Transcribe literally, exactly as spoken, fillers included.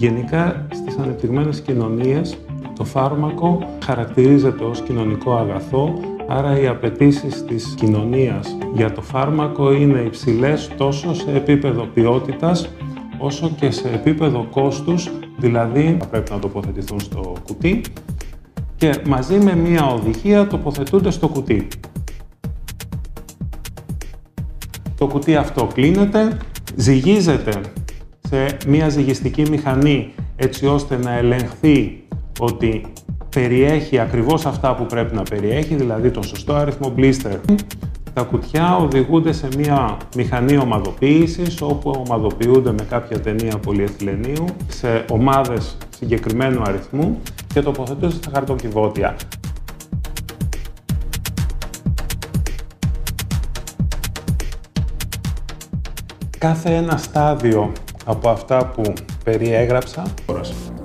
Γενικά, στις ανεπτυγμένες κοινωνίες, το φάρμακο χαρακτηρίζεται ως κοινωνικό αγαθό, άρα οι απαιτήσεις της κοινωνίας για το φάρμακο είναι υψηλές τόσο σε επίπεδο ποιότητας, όσο και σε επίπεδο κόστους, δηλαδή θα πρέπει να τοποθετηθούν στο κουτί και μαζί με μία οδηγία τοποθετούνται στο κουτί. Το κουτί αυτό κλείνεται, ζυγίζεται σε μία ζυγιστική μηχανή έτσι ώστε να ελεγχθεί ότι περιέχει ακριβώς αυτά που πρέπει να περιέχει, δηλαδή τον σωστό αριθμό blister. Τα κουτιά οδηγούνται σε μία μηχανή ομαδοποίησης, όπου ομαδοποιούνται με κάποια ταινία πολυεθυλενίου σε ομάδες συγκεκριμένου αριθμού και τοποθετούνται στα χαρτοκιβώτια. Κάθε ένα στάδιο από αυτά που περιέγραψα